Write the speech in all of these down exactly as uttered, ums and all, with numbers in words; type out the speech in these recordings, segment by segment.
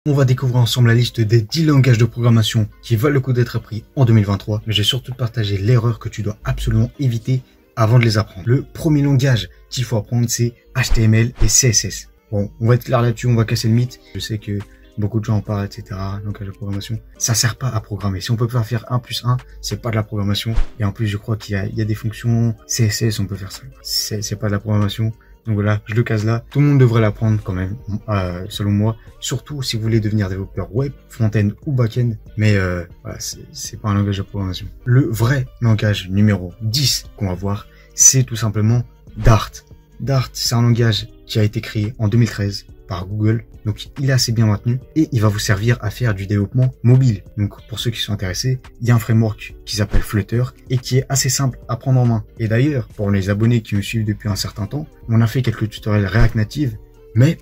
On va découvrir ensemble la liste des dix langages de programmation qui valent le coup d'être appris en deux mille vingt-trois, mais j'ai surtout partagé l'erreur que tu dois absolument éviter avant de les apprendre. Le premier langage qu'il faut apprendre, c'est H T M L et C S S. Bon, on va être clair là-dessus, on va casser le mythe. Je sais que beaucoup de gens en parlent, et cetera. Langage de programmation, ça sert pas à programmer. Si on peut pas faire un plus un, c'est pas de la programmation. Et en plus, je crois qu'il y a, il y a des fonctions C S S, on peut faire ça. C'est, c'est pas de la programmation. Donc voilà, je le case là. Tout le monde devrait l'apprendre quand même, euh, selon moi. Surtout si vous voulez devenir développeur web, front-end ou back-end. Mais euh, voilà, c'est, c'est pas un langage de programmation. Le vrai langage numéro dix qu'on va voir, c'est tout simplement Dart. Dart, c'est un langage qui a été créé en deux mille treize par Google. Donc il est assez bien maintenu et il va vous servir à faire du développement mobile. Donc pour ceux qui sont intéressés, il y a un framework qui s'appelle Flutter et qui est assez simple à prendre en main. Et d'ailleurs, pour les abonnés qui me suivent depuis un certain temps, on a fait quelques tutoriels React Native, mais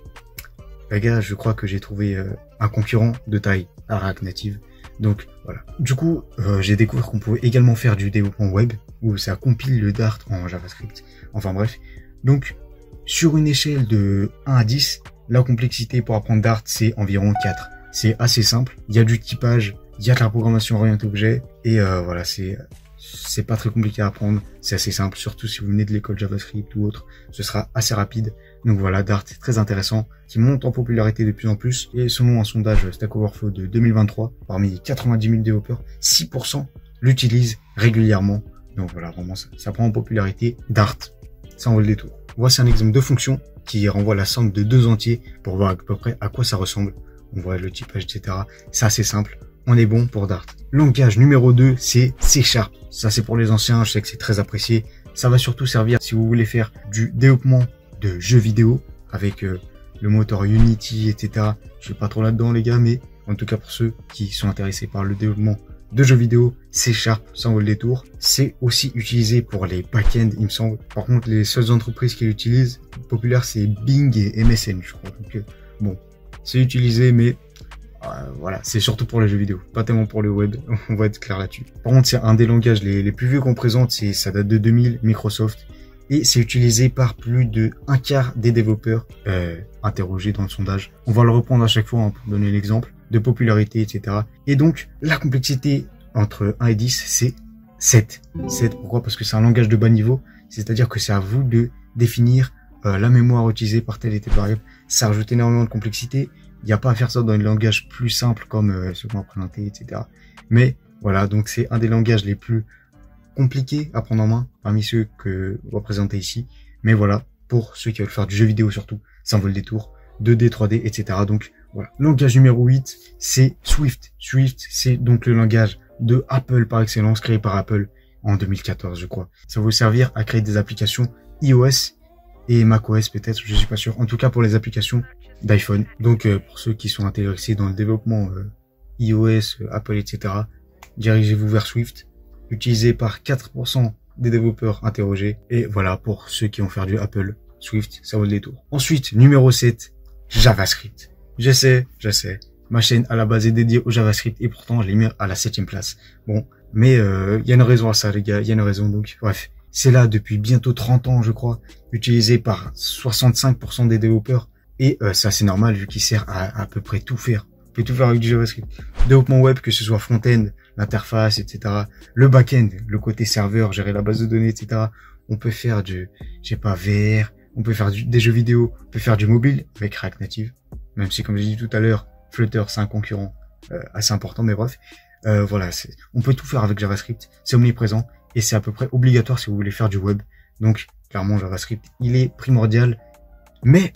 les gars, je crois que j'ai trouvé euh, un concurrent de taille à React Native. Donc voilà. Du coup, euh, j'ai découvert qu'on pouvait également faire du développement web où ça compile le Dart en JavaScript. Enfin bref. Donc sur une échelle de un à dix, la complexité pour apprendre Dart, c'est environ quatre. C'est assez simple. Il y a du typage, il y a de la programmation orientée objet, et euh, voilà, c'est c'est pas très compliqué à apprendre. C'est assez simple, surtout si vous venez de l'école JavaScript ou autre, ce sera assez rapide. Donc voilà, Dart est très intéressant, qui monte en popularité de plus en plus. Et selon un sondage Stack Overflow de deux mille vingt-trois, parmi quatre-vingt-dix mille développeurs, six pour cent l'utilisent régulièrement. Donc voilà, vraiment, ça, ça prend en popularité. Dart, ça en vaut le détour. Voici un exemple de fonction qui renvoie la somme de deux entiers pour voir à peu près à quoi ça ressemble. On voit le typage, et cetera. C'est assez simple. On est bon pour Dart. Langage numéro deux, c'est C Sharp. Ça, c'est pour les anciens. Je sais que c'est très apprécié. Ça va surtout servir si vous voulez faire du développement de jeux vidéo avec euh, le moteur Unity, et cetera. Je suis pas trop là-dedans, les gars, mais en tout cas pour ceux qui sont intéressés par le développement de jeux vidéo, C Sharp, ça en vaut le détour. C'est aussi utilisé pour les back-end, il me semble. Par contre, les seules entreprises qui l'utilisent, populaire, c'est Bing et M S N, je crois. Donc, euh, bon, c'est utilisé, mais euh, voilà, c'est surtout pour les jeux vidéo, pas tellement pour le web. On va être clair là-dessus. Par contre, c'est un des langages les, les plus vieux qu'on présente, c'est ça date de deux mille, Microsoft, et c'est utilisé par plus de un quart des développeurs euh, interrogés dans le sondage. On va le reprendre à chaque fois hein, pour donner l'exemple de popularité, et cetera. Et donc, la complexité entre un et dix, c'est sept. sept, pourquoi? Parce que c'est un langage de bas niveau, c'est-à-dire que c'est à vous de définir euh, la mémoire utilisée par telle et telle variable. Ça rajoute énormément de complexité. Il n'y a pas à faire ça dans les langages plus simples comme euh, ceux qu'on va présenter, et cetera. Mais voilà, donc c'est un des langages les plus compliqués à prendre en main parmi ceux que on va présenter ici. Mais voilà, pour ceux qui veulent faire du jeu vidéo surtout, ça en vaut le détour. deux D, trois D, et cetera. Donc voilà. Langage numéro huit, c'est Swift. Swift, c'est donc le langage de Apple par excellence, créé par Apple en deux mille quatorze, je crois. Ça va vous servir à créer des applications iOS et macOS peut-être, je suis pas sûr. En tout cas pour les applications d'iPhone. Donc euh, pour ceux qui sont intéressés dans le développement euh, iOS, euh, Apple, et cetera, dirigez-vous vers Swift, utilisé par quatre pour cent des développeurs interrogés. Et voilà, pour ceux qui vont faire du Apple, Swift, ça vaut le détour. Ensuite, numéro sept, JavaScript. Je sais, je sais. Ma chaîne à la base est dédiée au JavaScript et pourtant je l'ai mis à la septième place. Bon, mais il euh, y a une raison à ça les gars, il y a une raison donc. Bref, c'est là depuis bientôt trente ans je crois, utilisé par soixante-cinq pour cent des développeurs et euh, c'est assez normal vu qu'il sert à à peu près tout faire. On peut tout faire avec du JavaScript. Développement web, que ce soit front-end, l'interface, et cetera. Le back-end, le côté serveur, gérer la base de données, et cetera. On peut faire du, je sais pas, V R, on peut faire du, des jeux vidéo, on peut faire du mobile avec React Native. Même si, comme j'ai dit tout à l'heure, Flutter, c'est un concurrent euh, assez important, mais bref. Euh, voilà, c'est, on peut tout faire avec JavaScript. C'est omniprésent et c'est à peu près obligatoire si vous voulez faire du web. Donc, clairement, JavaScript, il est primordial. Mais,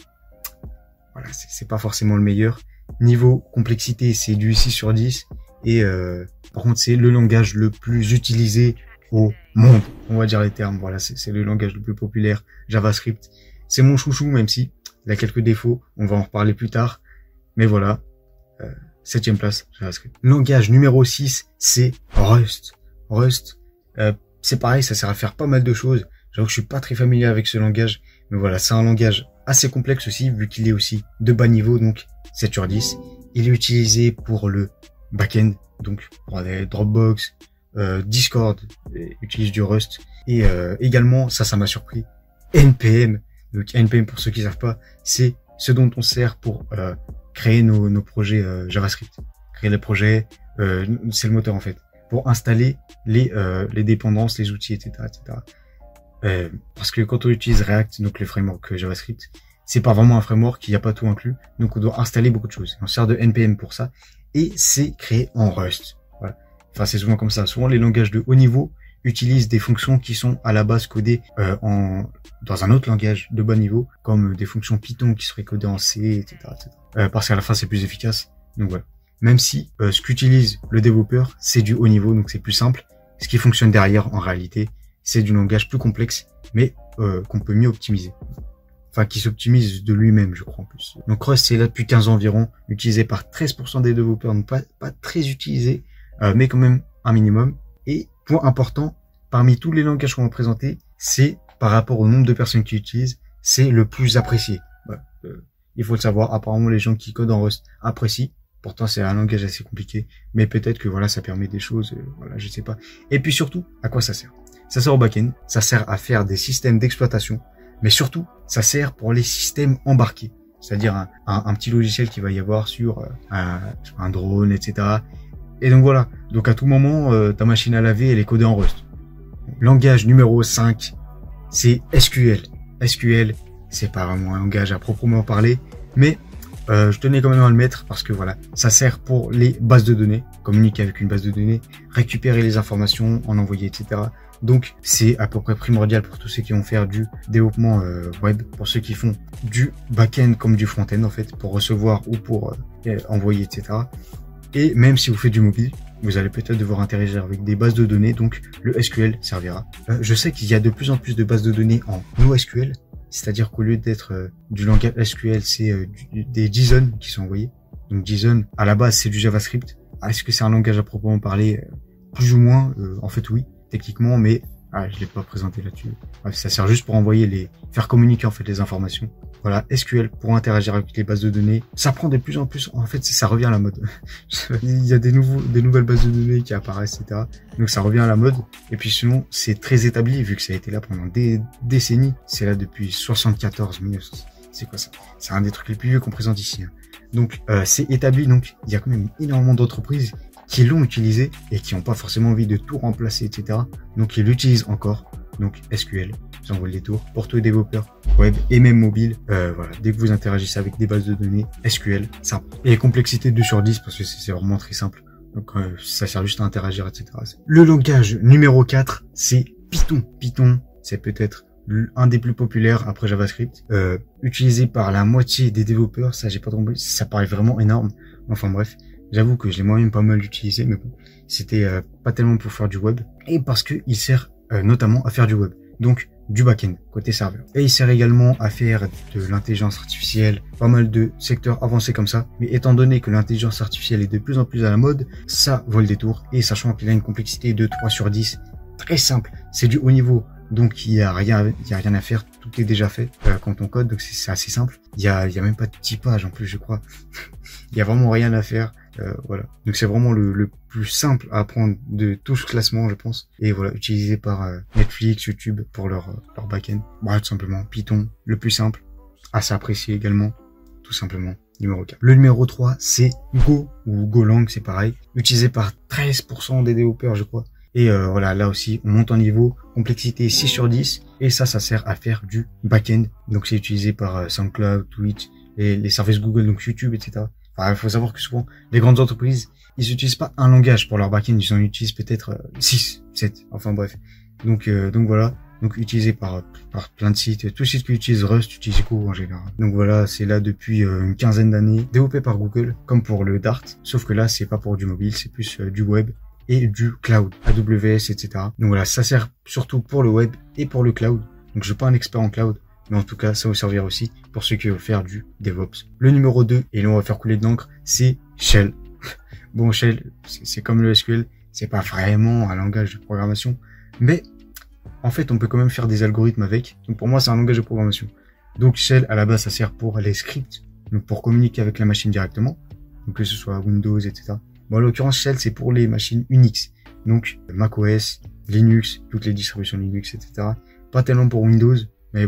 voilà, c'est, c'est pas forcément le meilleur. Niveau complexité, c'est du six sur dix. Et euh, par contre, c'est le langage le plus utilisé au monde. On va dire les termes. Voilà, c'est, c'est le langage le plus populaire. JavaScript, c'est mon chouchou, même si il a quelques défauts. On va en reparler plus tard. Mais voilà, euh, septième place, JavaScript. Langage numéro six, c'est Rust. Rust, euh, c'est pareil, ça sert à faire pas mal de choses. J'avoue que je suis pas très familier avec ce langage. Mais voilà, c'est un langage assez complexe aussi, vu qu'il est aussi de bas niveau, donc sept sur dix. Il est utilisé pour le back-end, donc pour les Dropbox, euh, Discord, utilise du Rust. Et euh, également, ça, ça m'a surpris, N P M. Donc N P M, pour ceux qui ne savent pas, c'est ce dont on sert pour euh, créer nos, nos projets euh, JavaScript. Créer les projets, euh, c'est le moteur en fait, pour installer les, euh, les dépendances, les outils, et cetera, et cetera. Euh, parce que quand on utilise React, donc le framework JavaScript, c'est pas vraiment un framework, il n'y a pas tout inclus, donc on doit installer beaucoup de choses. On sert de N P M pour ça, et c'est créé en Rust. Voilà. Enfin, c'est souvent comme ça. Souvent, les langages de haut niveau utilisent des fonctions qui sont à la base codées euh, en dans un autre langage de bas niveau, comme des fonctions Python qui seraient codées en C, et cetera, et cetera. Euh, parce qu'à la fin, c'est plus efficace. Donc voilà. Même si euh, ce qu'utilise le développeur, c'est du haut niveau, donc c'est plus simple. Ce qui fonctionne derrière, en réalité, c'est du langage plus complexe, mais euh, qu'on peut mieux optimiser. Enfin, qui s'optimise de lui-même, je crois, en plus. Donc Rust, c'est là depuis quinze ans environ, utilisé par treize pour cent des développeurs, donc pas, pas très utilisé, euh, mais quand même un minimum. Et point important, parmi tous les langages qu'on va présenter, c'est par rapport au nombre de personnes qui utilisent, c'est le plus apprécié. Voilà. Euh, il faut le savoir, apparemment les gens qui codent en Rust apprécient. Pourtant, c'est un langage assez compliqué, mais peut-être que voilà, ça permet des choses, euh, voilà, je sais pas. Et puis surtout, à quoi ça sert? Ça sert au back-end, ça sert à faire des systèmes d'exploitation, mais surtout, ça sert pour les systèmes embarqués, c'est-à-dire un, un, un petit logiciel qui va y avoir sur euh, un, un drone, et cetera. Et donc voilà, donc à tout moment, euh, ta machine à laver, elle est codée en Rust. Langage numéro cinq, c'est S Q L. S Q L, c'est pas vraiment un langage à proprement parler, mais euh, je tenais quand même à le mettre parce que voilà, ça sert pour les bases de données, communiquer avec une base de données, récupérer les informations, en envoyer, et cetera. Donc c'est à peu près primordial pour tous ceux qui vont faire du développement euh, web, pour ceux qui font du back-end comme du front-end en fait, pour recevoir ou pour euh, envoyer, et cetera. Et même si vous faites du mobile, vous allez peut-être devoir interagir avec des bases de données, donc le S Q L servira. Euh, je sais qu'il y a de plus en plus de bases de données en NoSQL, c'est-à-dire qu'au lieu d'être euh, du langage S Q L, c'est euh, du, des JSON qui sont envoyés. Donc JSON, à la base, c'est du JavaScript. Est-ce que c'est un langage à proprement parler? Plus ou moins, euh, en fait oui, techniquement, mais ah, je l'ai pas présenté là-dessus. Bref, ça sert juste pour envoyer les, faire communiquer en fait les informations. Voilà, S Q L pour interagir avec les bases de données. Ça prend de plus en plus, en fait, ça revient à la mode. Il y a des nouveaux, des nouvelles bases de données qui apparaissent, et cetera. Donc ça revient à la mode. Et puis sinon, c'est très établi vu que ça a été là pendant des décennies. C'est là depuis soixante-quatorze, mille neuf cents. C'est quoi ça? C'est un des trucs les plus vieux qu'on présente ici. Hein. Donc euh, c'est établi. Donc il y a quand même énormément d'entreprises qui l'ont utilisé et qui n'ont pas forcément envie de tout remplacer, et cetera. Donc ils l'utilisent encore. Donc S Q L, vous envoyez des tours pour tous les développeurs web et même mobile. Euh, voilà, dès que vous interagissez avec des bases de données, S Q L, simple. Et complexité deux sur dix parce que c'est vraiment très simple. Donc euh, ça sert juste à interagir, et cetera. Le langage numéro quatre, c'est Python. Python, c'est peut-être un des plus populaires après JavaScript, euh, utilisé par la moitié des développeurs. Ça, j'ai pas trompé, ça paraît vraiment énorme. Enfin bref. J'avoue que je l'ai moi-même pas mal utilisé, mais bon, c'était euh, pas tellement pour faire du web, et parce que il sert euh, notamment à faire du web, donc du back-end, côté serveur. Et il sert également à faire de l'intelligence artificielle, pas mal de secteurs avancés comme ça, mais étant donné que l'intelligence artificielle est de plus en plus à la mode, ça vole des tours, et sachant qu'il a une complexité de trois sur dix, très simple, c'est du haut niveau, donc il y a rien, il y a rien à faire, tout est déjà fait euh, quand on code, donc c'est assez simple. Il y a, il y a même pas de typage en plus, je crois. Il y a vraiment rien à faire. Euh, voilà, donc c'est vraiment le, le plus simple à apprendre de tout ce classement, je pense, et voilà, utilisé par euh, Netflix, YouTube pour leur euh, leur back-end. Bah, tout simplement Python, le plus simple, assez apprécié également, tout simplement. Numéro quatre. Le numéro trois, c'est Go ou Golang, c'est pareil, utilisé par treize pour cent des développeurs, je crois. Et euh, voilà, là aussi, on monte en niveau, complexité six sur dix, et ça, ça sert à faire du back-end. Donc c'est utilisé par euh, SoundCloud, Twitch, et les services Google, donc YouTube, et cetera. Enfin, il faut savoir que souvent, les grandes entreprises, ils n'utilisent pas un langage pour leur back-end, ils en utilisent peut-être euh, six, sept, enfin bref. Donc, euh, donc voilà, donc utilisé par, par plein de sites, tous les sites qui utilisent Rust utilisent Go en général. Donc voilà, c'est là depuis euh, une quinzaine d'années, développé par Google, comme pour le Dart, sauf que là, c'est pas pour du mobile, c'est plus euh, du web et du cloud, A W S, et cetera. Donc voilà, ça sert surtout pour le web et pour le cloud. Donc je suis pas un expert en cloud, mais en tout cas, ça va vous servir aussi pour ceux qui veulent faire du DevOps. Le numéro deux, et là on va faire couler de l'encre, c'est Shell. Bon, Shell, c'est comme le S Q L, c'est pas vraiment un langage de programmation, mais en fait, on peut quand même faire des algorithmes avec. Donc pour moi, c'est un langage de programmation. Donc Shell, à la base, ça sert pour les scripts, donc pour communiquer avec la machine directement, donc que ce soit Windows, et cetera. Bon, en l'occurrence, Shell, c'est pour les machines Unix, donc macOS, Linux, toutes les distributions Linux, et cetera. Pas tellement pour Windows, mais bon.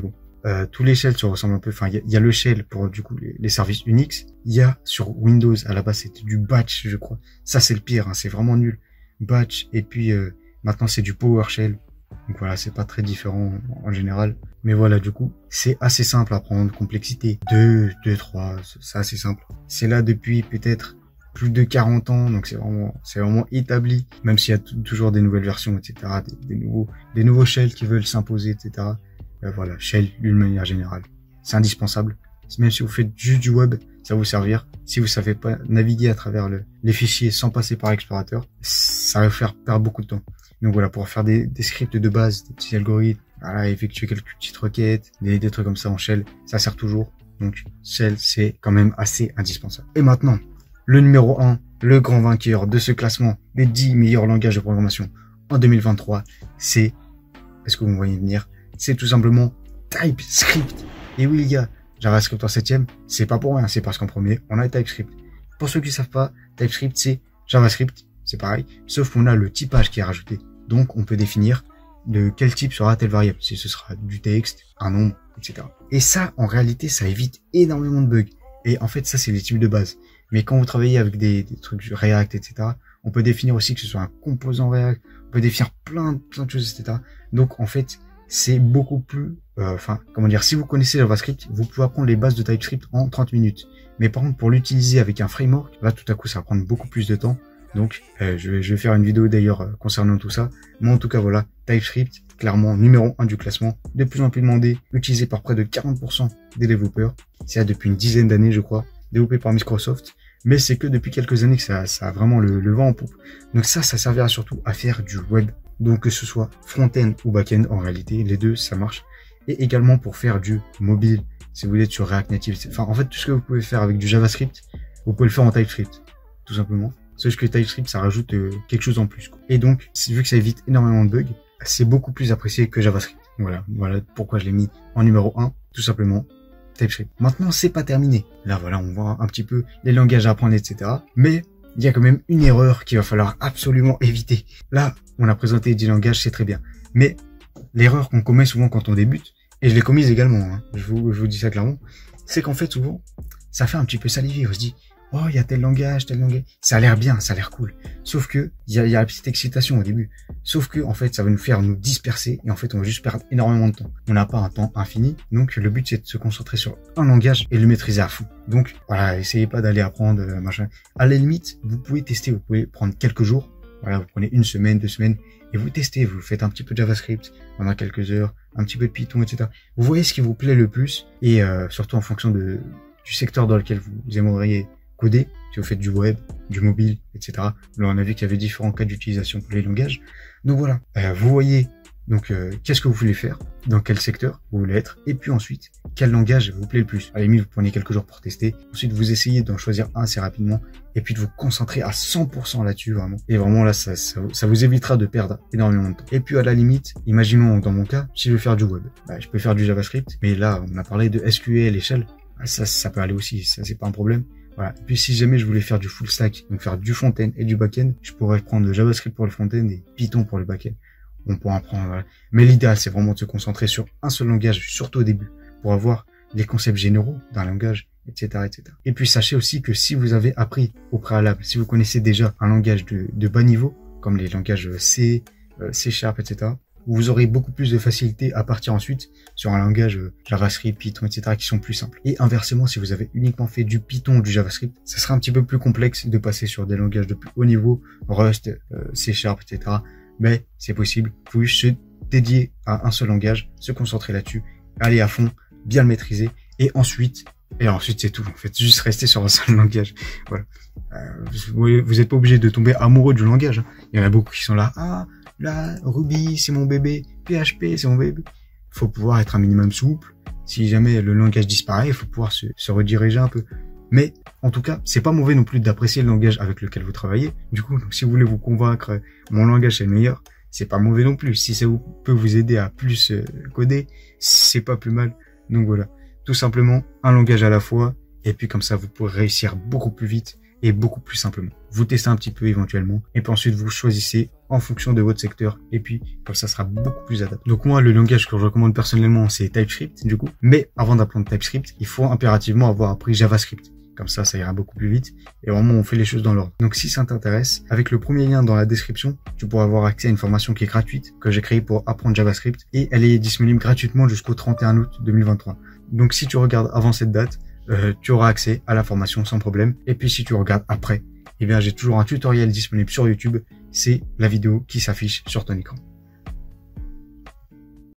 euh, tous les shells se ressemblent un peu. Enfin, il y a, y a le shell pour du coup les, les services Unix. Il y a sur Windows à la base c'était du batch, je crois. Ça c'est le pire, hein, c'est vraiment nul. Batch et puis euh, maintenant c'est du PowerShell. Donc voilà, c'est pas très différent en, en général. Mais voilà, du coup, c'est assez simple à prendre. Complexité deux, deux, trois, c'est assez simple. C'est là depuis peut-être plus de quarante ans, donc c'est vraiment, c'est vraiment établi, même s'il y a toujours des nouvelles versions, et cetera, des, des nouveaux, des nouveaux shells qui veulent s'imposer, et cetera. Euh, voilà, shell d'une manière générale, c'est indispensable. Même si vous faites juste du web, ça va vous servir. Si vous savez pas naviguer à travers le, les fichiers sans passer par explorateur, ça va vous faire perdre beaucoup de temps. Donc voilà, pour faire des, des scripts de base, des petits algorithmes, voilà, effectuer quelques petites requêtes, des, des trucs comme ça en shell, ça sert toujours. Donc shell, c'est quand même assez indispensable. Et maintenant, le numéro un, le grand vainqueur de ce classement des dix meilleurs langages de programmation en deux mille vingt-trois, c'est, est-ce que vous me voyez venir, c'est tout simplement TypeScript. Et oui les gars, JavaScript en septième, c'est pas pour rien, c'est parce qu'en premier, on a TypeScript. Pour ceux qui savent pas, TypeScript c'est JavaScript, c'est pareil, sauf qu'on a le typage qui est rajouté. Donc on peut définir de quel type sera telle variable, si ce sera du texte, un nombre, et cetera. Et ça, en réalité, ça évite énormément de bugs. Et en fait, ça c'est les types de base. Mais quand vous travaillez avec des, des trucs React, et cetera, on peut définir aussi que ce soit un composant React, on peut définir plein, plein de choses, et cetera. Donc en fait, c'est beaucoup plus, euh, enfin, comment dire, si vous connaissez JavaScript, vous pouvez apprendre les bases de TypeScript en trente minutes. Mais par contre, pour l'utiliser avec un framework, là, tout à coup, ça va prendre beaucoup plus de temps. Donc, euh, je, vais, je vais faire une vidéo d'ailleurs euh, concernant tout ça. Mais en tout cas, voilà, TypeScript, clairement numéro un du classement, de plus en plus demandé, utilisé par près de quarante pour cent des développeurs. C'est là depuis une dizaine d'années, je crois, développé par Microsoft. Mais c'est que depuis quelques années que ça, ça a vraiment le, le vent en poupe. Donc ça, ça servira surtout à faire du web. Donc que ce soit front-end ou back-end, en réalité, les deux, ça marche. Et également pour faire du mobile, si vous êtes sur React Native. Enfin, en fait, tout ce que vous pouvez faire avec du JavaScript, vous pouvez le faire en TypeScript, tout simplement. Sauf que TypeScript, ça rajoute euh, quelque chose en plus, quoi. Et donc, vu que ça évite énormément de bugs, c'est beaucoup plus apprécié que JavaScript. Voilà, voilà pourquoi je l'ai mis en numéro un, tout simplement. TypeScript. Maintenant, c'est pas terminé. Là, voilà, on voit un petit peu les langages à apprendre, et cetera. Mais il y a quand même une erreur qu'il va falloir absolument éviter. Là, on a présenté dix langages, c'est très bien. Mais l'erreur qu'on commet souvent quand on débute, et je l'ai commise également, hein, je, vous, je vous dis ça clairement, c'est qu'en fait, souvent, ça fait un petit peu saliver. On se dit, oh, il y a tel langage, tel langage. Ça a l'air bien, ça a l'air cool. Sauf que, il y a, y a la petite excitation au début. Sauf que, en fait, ça va nous faire nous disperser et en fait, on va juste perdre énormément de temps. On n'a pas un temps infini. Donc, le but, c'est de se concentrer sur un langage et le maîtriser à fond. Donc, voilà, essayez pas d'aller apprendre, euh, machin. À la limite, vous pouvez tester, vous pouvez prendre quelques jours. Voilà, vous prenez une semaine, deux semaines et vous testez. Vous faites un petit peu de JavaScript pendant quelques heures, un petit peu de Python, et cetera. Vous voyez ce qui vous plaît le plus et euh, surtout en fonction de, du secteur dans lequel vous aimeriez coder, si vous faites du web, du mobile, et cetera. Là, on a vu qu'il y avait différents cas d'utilisation pour les langages. Donc voilà, euh, vous voyez donc euh, qu'est-ce que vous voulez faire, dans quel secteur vous voulez être, et puis ensuite, quel langage vous plaît le plus. À la limite, vous prenez quelques jours pour tester. Ensuite, vous essayez d'en choisir un assez rapidement, et puis de vous concentrer à cent pour cent là-dessus, vraiment. Et vraiment, là, ça, ça, ça vous évitera de perdre énormément de temps. Et puis, à la limite, imaginons dans mon cas, si je veux faire du web, bah, je peux faire du JavaScript, mais là, on a parlé de S Q L et Shell. Bah, ça, ça peut aller aussi, ça, c'est pas un problème. Voilà. Et puis si jamais je voulais faire du full stack, donc faire du front-end et du back-end, je pourrais prendre JavaScript pour le front-end et Python pour le back-end. On pourra en prendre, voilà. Mais l'idéal, c'est vraiment de se concentrer sur un seul langage, surtout au début, pour avoir les concepts généraux d'un langage, et cetera, et cetera. Et puis sachez aussi que si vous avez appris au préalable, si vous connaissez déjà un langage de, de bas niveau, comme les langages C, C Sharp, et cetera, vous aurez beaucoup plus de facilité à partir ensuite sur un langage JavaScript, Python, et cetera qui sont plus simples. Et inversement, si vous avez uniquement fait du Python ou du JavaScript, ça sera un petit peu plus complexe de passer sur des langages de plus haut niveau, Rust, euh, C Sharp, et cetera. Mais c'est possible. Il faut juste se dédier à un seul langage, se concentrer là-dessus, aller à fond, bien le maîtriser, et ensuite, et ensuite c'est tout. En fait, juste rester sur un seul langage. Voilà. Euh, vous, vous êtes pas obligé de tomber amoureux du langage. Hein. Il y en a beaucoup qui sont là. Ah, là, Ruby, c'est mon bébé. P H P, c'est mon bébé. Faut pouvoir être un minimum souple. Si jamais le langage disparaît, il faut pouvoir se, se rediriger un peu. Mais, en tout cas, c'est pas mauvais non plus d'apprécier le langage avec lequel vous travaillez. Du coup, donc, si vous voulez vous convaincre, mon langage est le meilleur, c'est pas mauvais non plus. Si ça vous, peut vous aider à plus euh, coder, c'est pas plus mal. Donc voilà. Tout simplement, un langage à la fois. Et puis comme ça, vous pourrez réussir beaucoup plus vite et beaucoup plus simplement. Vous testez un petit peu éventuellement et puis ensuite vous choisissez en fonction de votre secteur et puis comme ça sera beaucoup plus adapté. Donc moi le langage que je recommande personnellement c'est TypeScript du coup, mais avant d'apprendre TypeScript il faut impérativement avoir appris JavaScript. Comme ça, ça ira beaucoup plus vite et vraiment on fait les choses dans l'ordre. Donc si ça t'intéresse, avec le premier lien dans la description, tu pourras avoir accès à une formation qui est gratuite que j'ai créée pour apprendre JavaScript et elle est disponible gratuitement jusqu'au trente et un août deux mille vingt-trois. Donc si tu regardes avant cette date, euh, tu auras accès à la formation sans problème. Et puis si tu regardes après, eh bien j'ai toujours un tutoriel disponible sur YouTube, c'est la vidéo qui s'affiche sur ton écran.